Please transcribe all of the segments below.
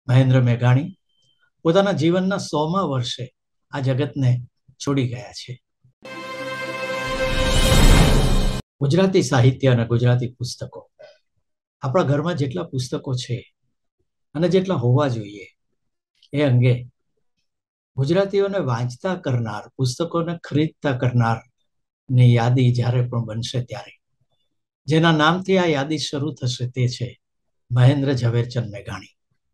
મહેન્દ્ર મેઘાણી પોતાના જીવનના 100મા વર્ષે આ જગતને છોડી ગયા છે. ગુજરાતી સાહિત્ય અને ગુજરાતી પુસ્તકો, આપણા ઘરમાં જેટલા પુસ્તકો છે અને જેટલા હોવા જોઈએ એ અંગે ગુજરાતીઓને વાંચતા કરનાર, પુસ્તકોને ખરીદતા કરનાર ની યાદી જ્યારે પણ બનશે ત્યારે જેના નામથી આ યાદી શરૂ થશે તે છે મહેન્દ્ર ઝવેરચંદ મેઘાણી.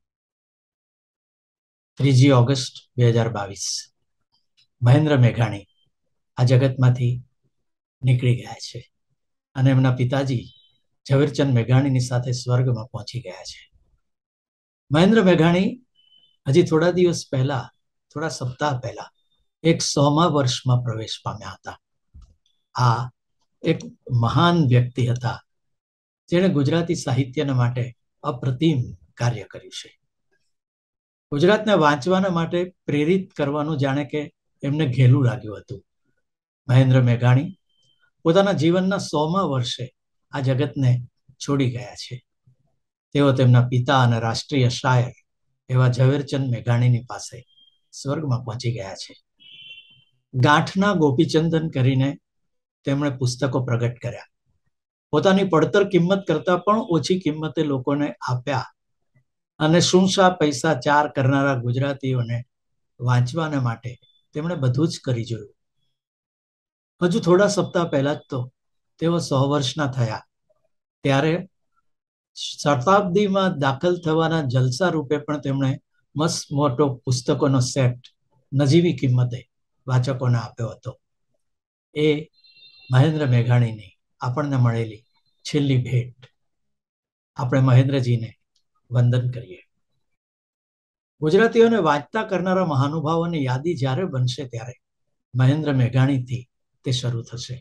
3 ઓગસ્ટ 2022 મહેન્દ્ર મેઘાણી આ જગતમાંથી નીકળી ગયા છે અને એમના પિતાજી ઝવેરચંદ મેઘાણીની સાથે સ્વર્ગમાં પહોંચી ગયા છે. મહેન્દ્ર મેઘાણી હજી થોડા દિવસ પહેલા, થોડા સપ્તાહ પહેલા 100મા વર્ષમાં પ્રવેશ પામ્યા હતા. આ એક મહાન વ્યક્તિ હતા જેણે ગુજરાતી સાહિત્યના માટે અપ્રતિમ કાર્ય કર્યું છે. ગુજરાતને વાંચવાના માટે પ્રેરિત કરવાનું જાણે કે એમને ઘેલું લાગ્યું હતું. મહેન્દ્ર મેઘાણી પોતાના જીવનના 100મા વર્ષે આ જગતને છોડી ગયા છે. તેઓ તેમના પિતા અને રાષ્ટ્રીય શાયર એવા ઝવેરચંદ મેઘાણીની પાસે સ્વર્ગમાં પહોંચી ગયા છે. ગાંઠના ગોપીચંદન કરીને તેમણે પુસ્તકો પ્રગટ કર્યા. પોતાની પડતર કિંમત કરતા પણ ઓછી કિંમતે લોકોને આપ્યા અને શું પૈસા ચાર કરનારા ગુજરાતીઓને વાંચવાને માટે તેમણે બધું જ કરી જોયું. હજુ થોડા સપ્તાહ પહેલા જ તો તેઓ 100 વર્ષના થયા ત્યારે શતાબ્દીમાં દાખલ થવાના જલસા રૂપે પણ તેમણે મસ્ત મોટો પુસ્તકોનો સેટ નજીવી કિંમતે વાચકોને આપ્યો હતો. એ મહેન્દ્ર મેઘાણીની આપણને મળેલી છેલ્લી ભેટ. આપણે મહેન્દ્રજીને વંદન કરીએ. ગુજરાતીઓને વાંચતા કરનારા મહાનુભાવોની યાદી જ્યારે બનશે ત્યારે મહેન્દ્ર મેઘાણીથી તે શરૂ થશે.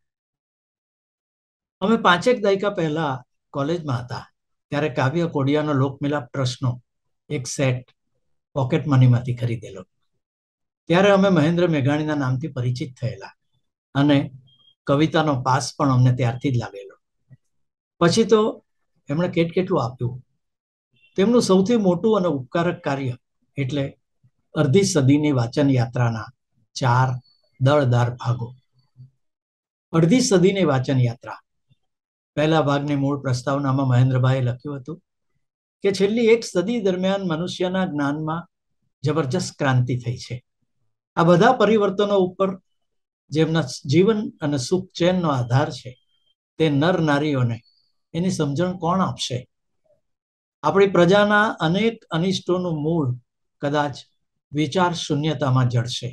અમે 5 દાયકા પહેલા કોલેજમાં હતા ત્યારે કાવ્ય કોડિયાનો લોકમિલાપ ટ્રસ્ટનો એક સેટ પોકેટ મનીમાંથી ખરીદેલો. ત્યારે અમે મહેન્દ્ર મેઘાણીના નામથી પરિચિત થયેલા અને કવિતાનો પાસ પણ અમને ત્યારથી જ લાગેલો. પછી તો એમણે કેટલું આપ્યું. તેમનું સૌથી મોટું અને ઉપકારક કાર્ય એટલે અડધી સદીની વાચન યાત્રાના 4 દળદાર ભાગો. અડધી સદીની વાચન યાત્રા. પહેલા ભાગની મૂળ પ્રસ્તાવનામાં મહેન્દ્રભાઈએ લખ્યું હતું કે છેલ્લી 1 સદી દરમિયાન મનુષ્યના જ્ઞાનમાં જબરજસ્ત ક્રાંતિ થઈ છે. આ બધા પરિવર્તનો ઉપર જેમના જીવન અને સુખ ચેનનો આધાર છે તે નર નારીઓને એની સમજણ કોણ આપશે? આપણી પ્રજાના અનેક અનિષ્ટોનું મૂળ કદાચ વિચાર શૂન્યતામાં જડશે.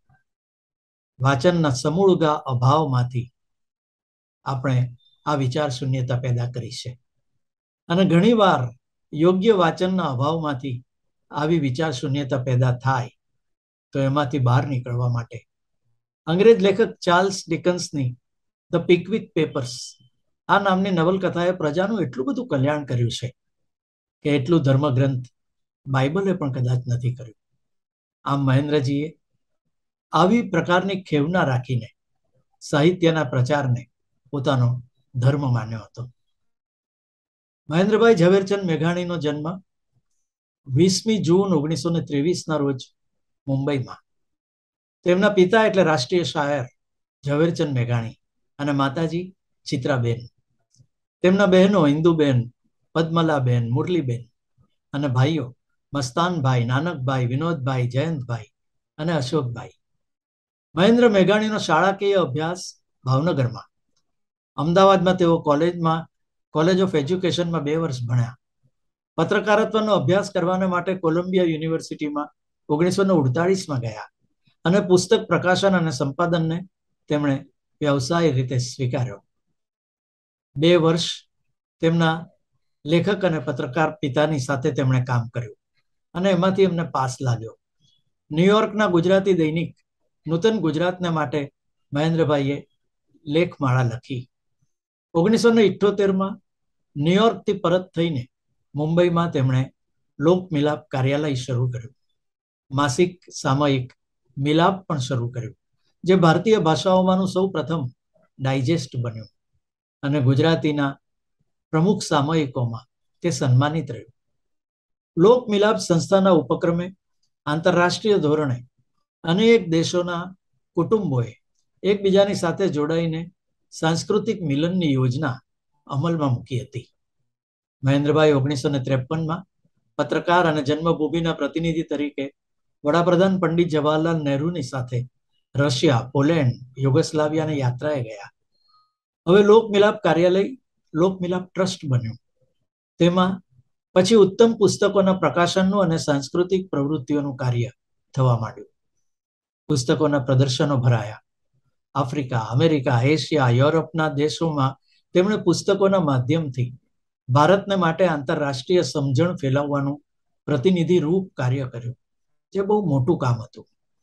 વાચનના સમૂળગા અભાવમાંથી આપણે આ વિચાર શૂન્યતા પેદા કરી છે અને ઘણીવાર યોગ્ય વાચનના અભાવમાંથી આવી વિચાર શૂન્યતા પેદા થાય તો એમાંથી બહાર નીકળવા માટે અંગ્રેજ લેખક ચાર્લ્સ ડિકન્સની ધ પિકવિક પેપર્સ આ નામની નવલકથાએ પ્રજાનું એટલું બધું કલ્યાણ કર્યું છે કે એટલું ધર્મગ્રંથ બાઇબલે પણ કદાચ નથી કર્યું. આમ મહેન્દ્રજીએ આવી પ્રકારની ખેવના રાખીને સાહિત્યના પ્રચારને પોતાનો ધર્મ માન્યો હતો. મહેન્દ્રભાઈ ઝવેરચંદ મેઘાણીનો જન્મ 20મી જૂન 1923ના રોજ મુંબઈમાં. તેમના પિતા એટલે રાષ્ટ્રીય શાયર ઝવેરચંદ મેઘાણી અને માતાજી ચિત્રાબેન. તેમના બહેનો ઇન્દુબેન, પદ્મલાબેન, મુરલીબેન અને ભાઈઓ મસ્તાનભાઈ, નાનકભાઈ, વિનોદભાઈ, જયંતભાઈ અને અશોકભાઈ. મહેન્દ્ર મેઘાણીનો શાળાકીય અભ્યાસ ભાવનગરમાં. અમદાવાદમાં તેઓ કોલેજ ઓફ એજ્યુકેશનમાં 2 વર્ષ ભણ્યા. પત્રકારત્વનો અભ્યાસ કરવાને માટે કોલંબિયા યુનિવર્સિટીમાં 1948માં ગયા અને પુસ્તક પ્રકાશન અને સંપાદનને તેમણે વ્યવસાય રીતે સ્વીકાર્યો. 2 વર્ષ તેમના લેખક અને પત્રકાર પિતાની સાથે તેમણે કામ કર્યું અને એમાંથી એમને પાસ લાગ્યો. ન્યુયોર્કના ગુજરાતી દૈનિક નૂતન ગુજરાતને માટે મહેન્દ્રભાઈએ લેખમાળા લખી. 1978માં ન્યુયોર્કથી પરત થઈને મુંબઈમાં તેમણે લોકમિલાપ કાર્યાલય શરૂ કર્યું. માસિક સામયિક મિલાપ પણ શરૂ કર્યું જે ભારતીય ભાષાઓમાંનું સૌ પ્રથમ ડાયજેસ્ટ બન્યું અને ગુજરાતીના પ્રમુખ સામયિકોમાં તે સન્માનિત રહ્યું. લોક મિલાપ સંસ્થાના ઉપક્રમે આંતરરાષ્ટ્રીય ધોરણે અનેક દેશોના કુટુંબોએ એકબીજાની સાથે જોડાઈને સાંસ્કૃતિક મિલનની યોજના અમલમાં મૂકી હતી. મહેન્દ્રભાઈ 1953માં પત્રકાર અને જન્મભૂમિના પ્રતિનિધિ તરીકે વડાપ્રધાન પંડિત જવાહરલાલ નહેરુની સાથે રશિયા, પોલેન્ડ, યુગોસ્લાવિયાની યાત્રાએ ગયા. હવે લોકમિલાપ કાર્યાલય લોકમિલાપ ટ્રસ્ટ બન્યું. તેમાં પછી ઉત્તમ પુસ્તકોના પ્રકાશનનું અને સાંસ્કૃતિક પ્રવૃત્તિઓનું કાર્ય થવા માંડ્યું. પુસ્તકોના પ્રદર્શનો ભરાયા. આફ્રિકા, અમેરિકા, એશિયા, યુરોપના દેશોમાં તેમણે પુસ્તકોના માધ્યમથી ભારતને માટે આંતરરાષ્ટ્રીય સમજણ ફેલાવવાનું પ્રતિનિધિ રૂપ કાર્ય કર્યું, જે બહુ મોટું કામ હતું.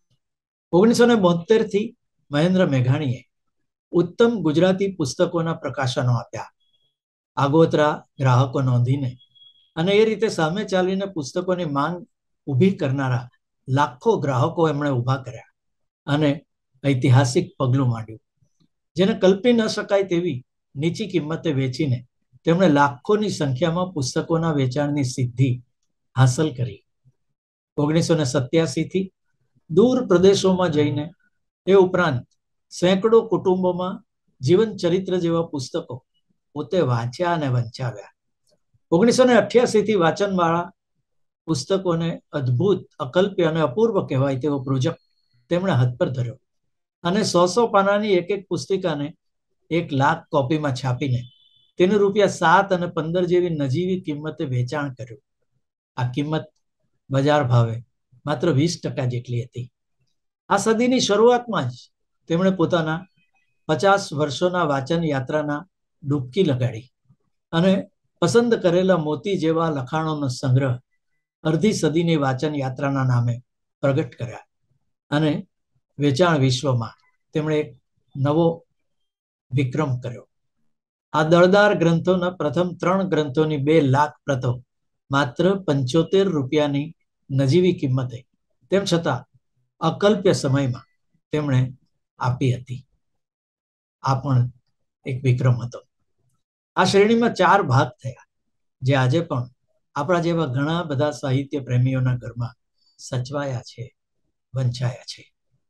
1972થી મહેન્દ્ર મેઘાણીએ ઉત્તમ ગુજરાતી પુસ્તકોના પ્રકાશનો આપ્યા. આગોતરા ગ્રાહકો નોંધીને અને એ રીતે સામે ચાલીને પુસ્તકોની માંગ ઊભી કરનારા લાખો ગ્રાહકો એમણે ઊભા કર્યા અને ઐતિહાસિક પગલું માંડ્યું, જેને કલ્પી ન શકાય તેવી નીચી કિંમતે વેચીને તેમણે લાખોની સંખ્યામાં પુસ્તકોના વેચાણની સિદ્ધિ હાંસલ કરી. 1987થી દૂર પ્રદેશોમાં જઈને એ ઉપરાંત સેંકડો કુટુંબોમાં જીવન ચરિત્ર જેવા પુસ્તકો પોતે વાંચ્યા અને વંચાવ્યા. 1988થી વાંચનવાળા પુસ્તકોને અદ્ભુત, અકલ્પ્ય અને અપૂર્વ કહેવાય તેવો પ્રોજેક્ટ તેમણે હાથ પર ધર્યો અને 100 પાનાની એક એક પુસ્તિકાને 1 લાખ કોપીમાં છાપીને તેનું ₹7 અને 15 જેવી નજીવી કિંમતે વેચાણ કર્યું. આ કિંમત બજાર ભાવે માત્ર 20% જેટલી હતી. આ સદીની શરૂઆતમાં જ તેમણે પોતાના 50 વર્ષોના વાંચન યાત્રાના ડૂબકી લગાડી અને પસંદ કરેલા મોતી જેવા લખાણોનો સંગ્રહ અડધી સદીની વાંચન યાત્રાના નામે પ્રગટ કર્યા અને વેચાણ વિશ્વમાં તેમણે એક નવો વિક્રમ કર્યો. આ દળદાર ગ્રંથોના પ્રથમ 3 ગ્રંથોની 2 લાખ પ્રતો માત્ર ₹75ની નજીવી કિંમતે, તેમ છતાં અકલ્પ્ય સમયમાં તેમણે આપી હતી. આ પણ એક વિક્રમ હતો. આ શ્રેણીમાં 4 ભાગ થયા, જે આજે પણ આપણા જેવા ઘણા બધા સાહિત્ય પ્રેમીઓના ઘરમાં સચવાયા છે, વંચાયા છે.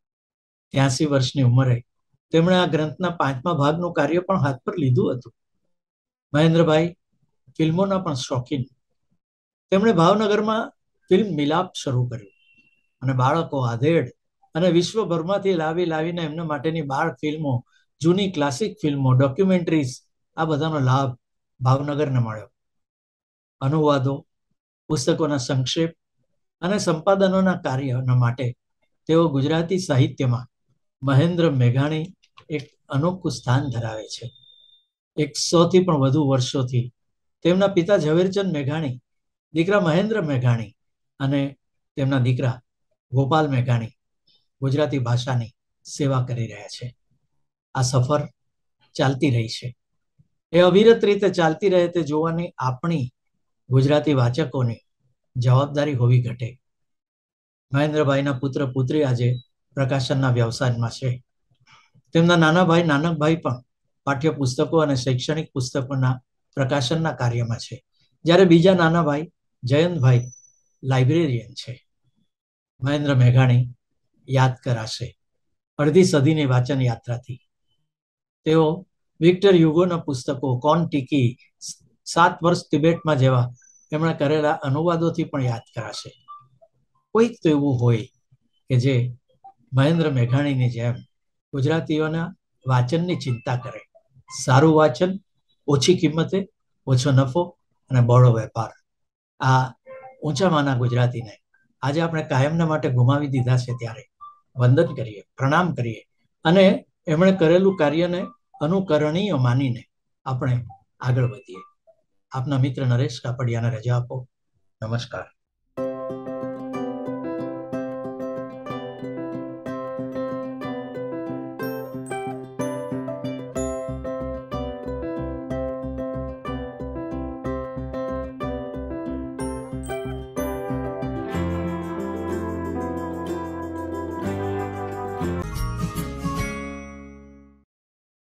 83 વર્ષની ઉંમરે તેમણે આ ગ્રંથના 5મા ભાગનું કાર્ય પણ હાથ પર લીધું હતું. મહેન્દ્રભાઈ ફિલ્મોના પણ શોખીન. તેમણે ભાવનગરમાં ફિલ્મ મિલાપ શરૂ કર્યું અને બાળકો, આધેડ અને વિશ્વભરમાંથી લાવીને એમના માટેની બાળ ફિલ્મો, જૂની ક્લાસિક ફિલ્મો, ડોક્યુમેન્ટરીઝ, આ બધાનો લાભ ભાવનગરને મળ્યો. અનુવાદો, પુસ્તકોના સંક્ષેપ અને સંપાદનોના કાર્યના માટે તેઓ ગુજરાતી સાહિત્યમાં મહેન્દ્ર મેઘાણી એક અનોખું સ્થાન ધરાવે છે. 100થી પણ વધુ વર્ષોથી તેમના પિતા ઝવેરચંદ મેઘાણી, દીકરા મહેન્દ્ર મેઘાણી અને તેમના દીકરા ગોપાલ મેઘાણી ગુજરાતી ભાષાની સેવા કરી રહ્યા છે. આ સફર ચાલતી રહી છે. એ અવિરત રીતે ચાલતી રહે તે જોવાની આપણી ગુજરાતી વાચકોની જવાબદારી હોવી ઘટે. મહેન્દ્રભાઈના પુત્ર પુત્રી આજે પ્રકાશનના વ્યવસાયમાં છે. તેમના નાના ભાઈ નાનકભાઈ પણ પાઠ્યપુસ્તકો અને શૈક્ષણિક પુસ્તકોના પ્રકાશનના કાર્યમાં છે, જ્યારે બીજા નાના ભાઈ જયંતભાઈ લાઇબ્રેરિયન છે. મહેન્દ્ર મેઘાણી યાદ કરાશે અડધી સદીની વાંચન યાત્રાથી. તેઓ વિક્ટર યુગોના પુસ્તકો, કોન ટીકી, 7 વર્ષ તિબેટમાં જેવા તેમણે કરેલા અનુવાદોથી પણ યાદ કરાશે. કોઈક તો એવું હોય કે જે મહેન્દ્ર મેઘાણીની જેમ ગુજરાતીઓના વાંચનની ચિંતા કરે. સારું વાંચન, ઓછી કિંમતે, ઓછો નફો અને બહોળો વેપાર. આ ઊંચામાના ગુજરાતીને આજે આપણે કાયમના માટે ગુમાવી દીધા છે, ત્યારે વંદન કરીએ, પ્રણામ કરીએ અને એમણે કરેલું કાર્યને અનુકરણીય માનીને આપણે આગળ વધીએ. આપના મિત્ર નરેશ કાપડિયાને રજા આપો. નમસ્કાર.